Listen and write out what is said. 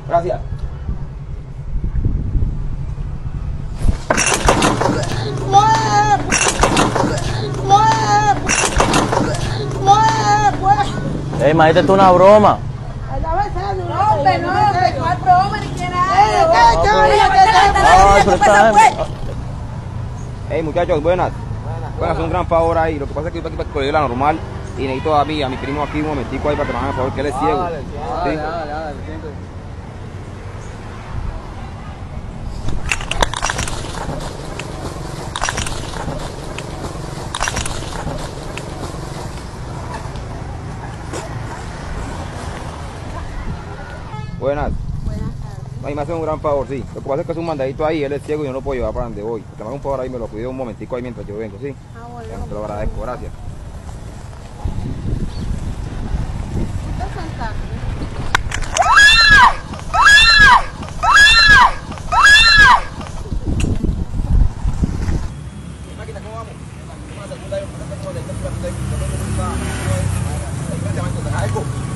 Gracias. Maestra, esto es una broma. No, hombre, ¿cuál broma? Ni quién Muchachos, buenas. Pueden hacer un gran favor ahí. Lo que pasa es que yo estoy para el colegio de la normal y necesito a mi primo aquí un momentico ahí para que me hagan el favor, que él es ciego. ¿Sí? Buenas. Ahí me hacen un gran favor, sí. Lo que pasa es que es un mandadito ahí, él es ciego y yo no lo puedo llevar para donde voy. Que me haga un favor ahí, me lo cuide un momentico ahí mientras yo vengo, ¿sí? Ah, bueno. Te lo agradezco, gracias. Máquina, ¿cómo vamos? Una segunda, yo creo que como de